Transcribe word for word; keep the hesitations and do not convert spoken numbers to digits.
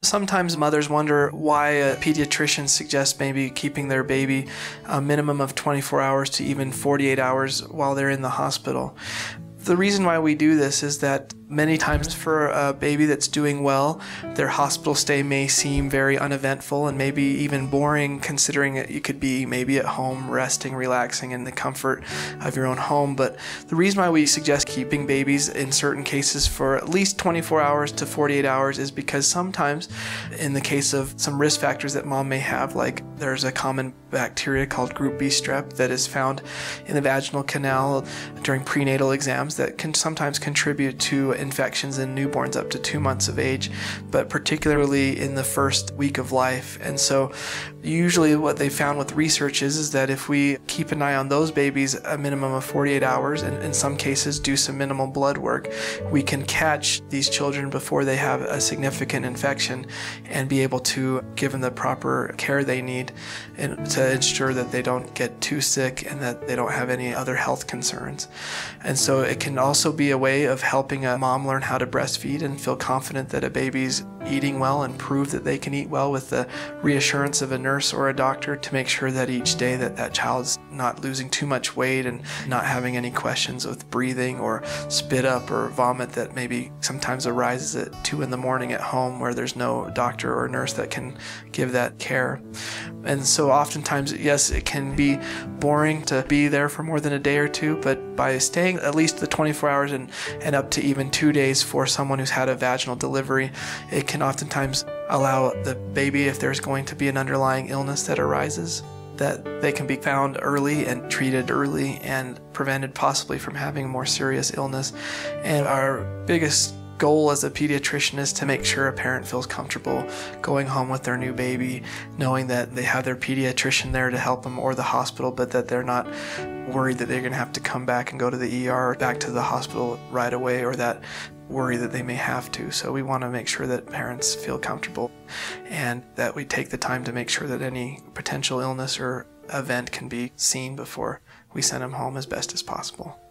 Sometimes mothers wonder why a pediatrician suggests maybe keeping their baby a minimum of twenty-four hours to even forty-eight hours while they're in the hospital. The reason why we do this is that many times for a baby that's doing well, their hospital stay may seem very uneventful and maybe even boring, considering that you could be maybe at home resting, relaxing in the comfort of your own home. But the reason why we suggest keeping babies in certain cases for at least twenty-four hours to forty-eight hours is because sometimes in the case of some risk factors that mom may have, like there's a common bacteria called group B strep that is found in the vaginal canal during prenatal exams that can sometimes contribute to infections in newborns up to two months of age, but particularly in the first week of life. And so usually what they found with research is, is that if we keep an eye on those babies a minimum of forty-eight hours, and in some cases do some minimal blood work, we can catch these children before they have a significant infection and be able to give them the proper care they need and to ensure that they don't get too sick and that they don't have any other health concerns. And so it can also be a way of helping a mom learn how to breastfeed and feel confident that a baby's eating well and prove that they can eat well with the reassurance of a nurse or a doctor to make sure that each day that that child's not losing too much weight and not having any questions with breathing or spit up or vomit that maybe sometimes arises at two in the morning at home where there's no doctor or nurse that can give that care. And so oftentimes, yes, it can be boring to be there for more than a day or two, but by staying at least the twenty-four hours and, and up to even two days for someone who's had a vaginal delivery, it can oftentimes allow the baby, if there's going to be an underlying illness that arises, that they can be found early and treated early and prevented possibly from having a more serious illness. And our biggest goal as a pediatrician is to make sure a parent feels comfortable going home with their new baby, knowing that they have their pediatrician there to help them or the hospital, but that they're not worried that they're going to have to come back and go to the E R or back to the hospital right away, or that worry that they may have to. So we want to make sure that parents feel comfortable and that we take the time to make sure that any potential illness or event can be seen before we send them home as best as possible.